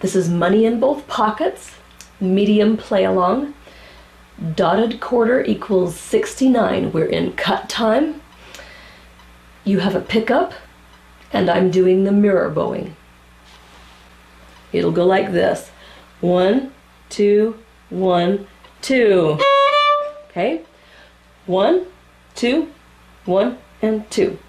This is money in both pockets, medium play along. Dotted quarter equals 69. We're in cut time. You have a pickup, and I'm doing the mirror bowing. It'll go like this. 1, 2, 1, 2. Okay? 1, 2, 1, and 2.